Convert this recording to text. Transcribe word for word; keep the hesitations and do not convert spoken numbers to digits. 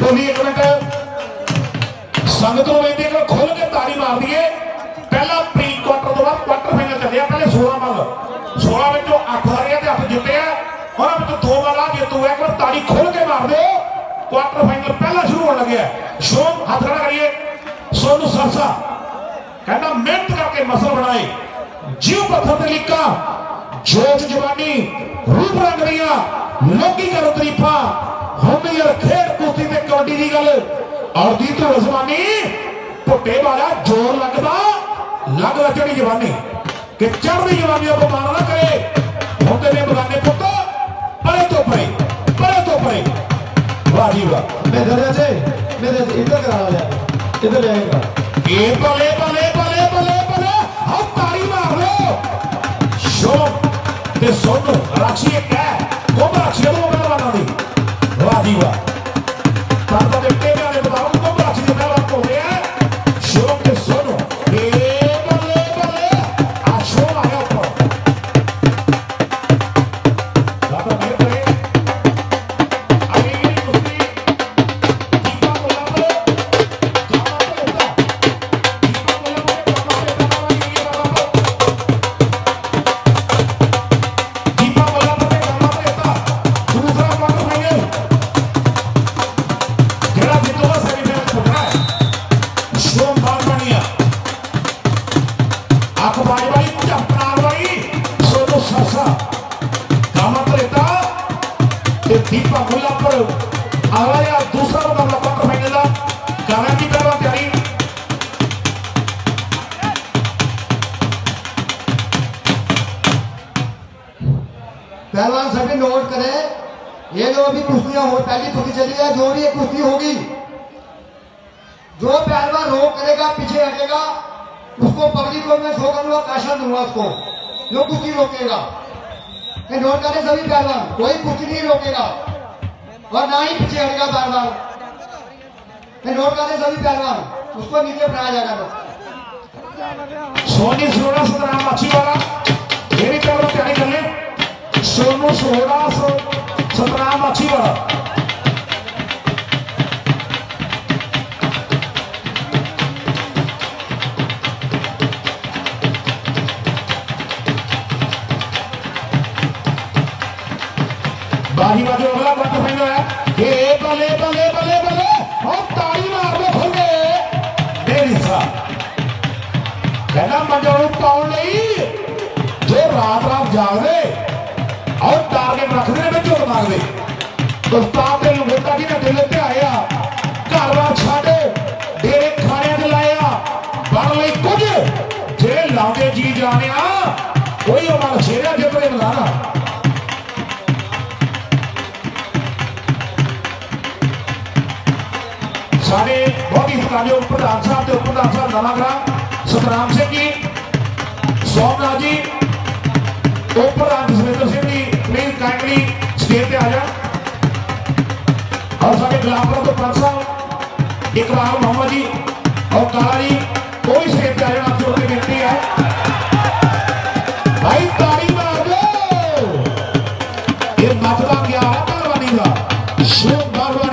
बोली एक मिनट संगत को बेनती है खोल के ताली मार दिए। पहला प्री क्वार्टर तो बाद क्वार्टर फाइनल चले पहले सोलह बल सोलह में जो अठ हारे थे अठ जिते हैं और अब तो दो बल जेतू है। एक बार ताली खोल के मार दो। क्वार्टर फाइनल पहला शुरू होने लगे है। शोम हाथ खड़ा करिए। सोनू सरसा कहना मेहनत करके मसल बनाए जीव पत्थर से लिखा जोश जवानी रूप रंग रही लोकी करो तरीफा हम यार खेड कुश्ती ते कबड्डी की गल और दी तो जवानी भुट्टे वाला जोर लगता लगता चढ़ी जवानी कि चढ़ती जवानी को मार ना करे होंगे ने बगाने पुत परे तो परे परे तो परे वाह जी वाह मेरे से मेरे से इधर करा लिया इधर लेगा ये बले बले बले बले बले हम ताली मार लो शोम ते सोनू राक्षी क्या वो राक्षी वो मेरा बना दी वाह जी वाह पर तो देखते हैं मैं बताऊं को राक्षी जो मेरा को है शोम ते सोनू ये बले बले आ शोम आया ऊपर दादा मेरे पे अभी कुश्ती दीपा बोला तो गाना तो होता दीपा बोला मुझे गाना देता ना ये बाबा दीपा बोला मुझे गाना देता दूसरा क्वार्टर फाइनल जेड़ा जितोगा सेमीफाइनल छोड़ना है शोम बागवानिया आप बाई बाई चपनार बाई सोनू सरसा गाना देता ते दीपा बोला पर आया दूसरा मुकाबला क्वार्टर फाइनल का गाना की करवा तैयारी पहलवान सभी नोट करें ये जो अभी कुश्तियां हो पहली कुश्ती चली है जो भी एक कुश्ती होगी जो पहलवान रोक करेगा पीछे हटेगा उसको पब्लिक को मैं शो करूंगा पैसा दूंगा उसको जो कुश्ती रोकेगा। ये नोट करें सभी पहलवान कोई कुश्ती नहीं रोकेगा और ना ही पीछे हटेगा बार बार। ये नोट करें सभी पहलवान उसको नीचे बनाया जाएगा। सोनी सोना सतराम अच्छी वाला ये भी पहले तैयारी कर ले सोनू सोना सतराम अच्छी वाला बाही बाजू अगला क्वार्टर फाइनल है ये बले बले बले बले और ताली मार दो खोल के मेरी सा कहना मंजोरू पाउन नहीं जो रात रात जाग दे और टारगेट रख दे में झोट मार दे दोस्तान के लुगोटा की ने दिल ते आया घर बार छाड़े डेरे खाने च लाया बन लई कुछ जे लाउंदे जी जाने कोई हमारा शेरा जितने बुलाना सारे बहुत ही सत्कारयोग प्रधान साहब के उप प्रधान साहब नवाग्राम सतराम सिंह जी सोमनाथ जी उप प्रधान Jaswinder Singh ji please kindly stage पे आ जाए और सारे गुलामपुर तो पंच साहब इकबाल मोहम्मद जी और काला जी कोई स्टेज पे आ जाए आपसे उनकी विनती है भाई ताली मार दो ये मतदा क्या है पहलवानी का शुभ